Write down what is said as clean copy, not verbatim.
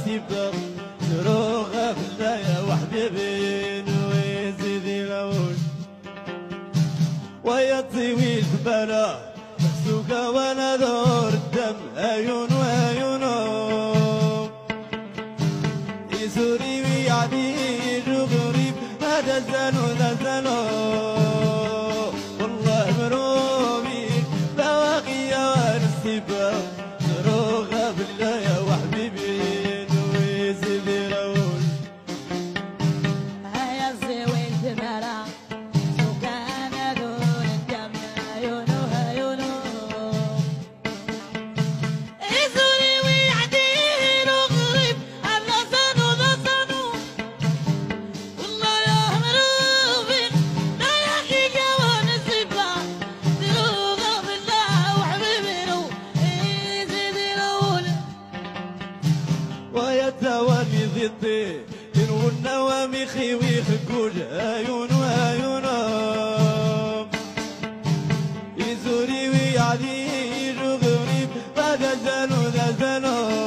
ونسيبك تروغ فيا وحبيبي ويزيدي لون ويا طويل بلا سوكا وانا دور الدم عيون وعيونه يزوري ويعديج وغريب هذا زانو ذا زانو والله مروبي بواقيا ونسيبه تروغ بالله يا وحبيبي ويزيدي لون هيا الزويل تمارا سوكان دور الدم عيونه عيونه يزوري ويعديل وغريب هذا زانو ذا زانو والله يا مروبي لا يحكيك ونسيبه تروغ بالله وحبيبي ويزيدي لون ويتواني ضدي ينو النوامي خيوي خكوج عيون وعيونهم يزوري ويعديج وغريب هذا زانو ذا زانو